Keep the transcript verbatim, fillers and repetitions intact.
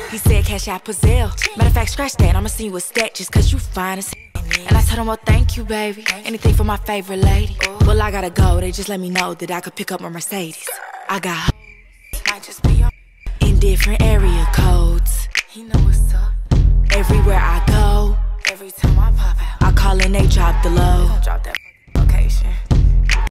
He said cash out Pazelle. Matter of fact, scratch that, I'ma send you a stack just cause you fine as and I told him, well, thank you, baby. Anything for my favorite lady. Well, I gotta go, they just let me know that I could pick up my Mercedes. I got might just be in different area codes. He know what's up. Everywhere I go, every time I pop out, I call and they drop the low. Drop that location.